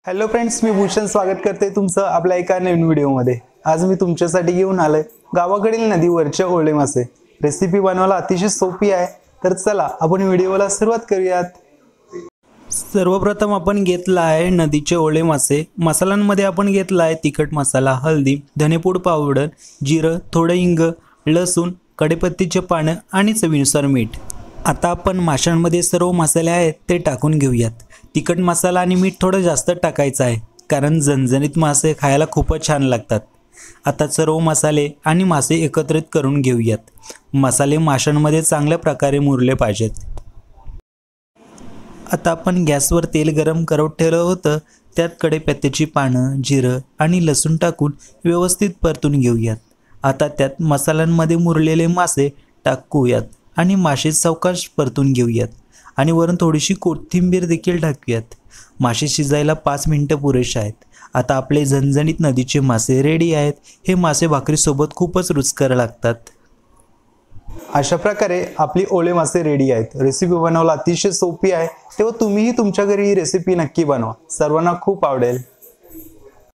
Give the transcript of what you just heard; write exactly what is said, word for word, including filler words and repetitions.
Hello friends, मी भूषण स्वागत करते तुमचं आपल्या एका नवीन व्हिडिओमध्ये। आज मी तुमच्यासाठी घेऊन आलोय गावाकडील नदीवरचे ओले मासे। रेसिपी बनवायला अतिशय सोपी आहे, तर चला आपण व्हिडिओला सुरुवात करूयात। सर्वप्रथम आपण घेतला आहे नदीचे ओले मासे। मसाल्यांमध्ये आपण घेतला आहे तिखट मसाला, हळदी, धनेपूड पावडर, जिरं, थोडं हिंग, लसूण, कढीपत्त्याचे पानं आणि चवीनुसार मीठ। आता आपण माशांमध्ये सर्व मसाले आहेत ते टाकून घेऊयात। तिखट मसाला आणि मीठ थोडं जास्त टाकायचं आहे, कारण झणझणीत मासे खायला खूपच छान लागतात। आता सर्व मसाले आणि मासे एकत्रित करून घेऊयात। मसाले माशांमध्ये चांगल्या प्रकारे मुरले पाहिजेत। आता आपण गॅसवर तेल गरम करत ठेवलं होतं, त्यात कढीपत्त्याची पानं, जिरं आणि लसूण टाकून व्यवस्थित परतून घेऊयात। आता त्यात मसाल्यांमध्ये मुरलेले मासे टाकूयात आणि मासे सावकाश परतून घेऊयात आणि वरून थोडीशी कोथिंबीर देखील टाकूयात। मासे शिजायला पाच मिनिटं पुरेसे आहेत। आता आपले झणझणीत नदीचे मासे रेडी आहेत। हे मासे भाकरीसोबत खूपच रुचकर लागतात। अशा प्रकारे आपली ओले मासे रेडी आहेत। रेसिपी बनवायला अतिशय सोपी आहे, तेव्हा तुम्हीही तुमच्या घरी ही रेसिपी नक्की बनवा, सर्वांना खूप आवडेल।